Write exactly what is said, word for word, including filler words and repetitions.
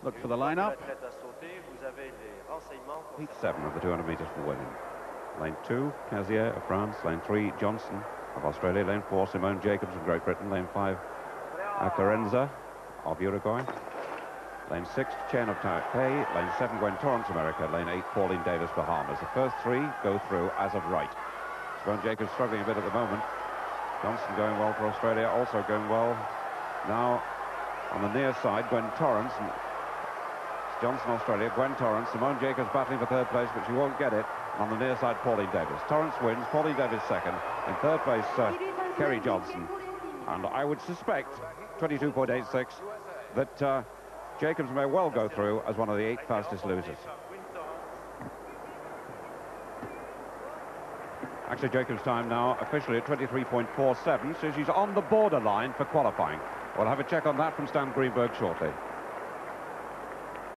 look for the lineup. Heat seven of the two hundred metres for women. Lane two, Cazier of France. Lane three, Johnson of Australia. Lane four, Simone Jacobs of Great Britain. Lane five, Acarenza of Uruguay. Lane six, Chen of Taipei. Lane seven, Gwen Torrance, America. Lane eight, Pauline Davis, Bahamas. The first three go through as of right. Simone Jacobs struggling a bit at the moment. Johnson going well for Australia, also going well. Now, on the near side, Gwen Torrance. Johnson, Australia, Gwen Torrance. Simone Jacobs battling for third place, but she won't get it. On the near side, Pauline Davis. Torrance wins, Pauline Davis second. In third place, uh, Kerry Johnson. And I would suspect, twenty-two point eight six, that uh, Jacobs may well go through as one of the eight fastest losers. Actually, Jacobs' time now officially at twenty-three point four seven, so she's on the borderline for qualifying. We'll have a check on that from Stan Greenberg shortly.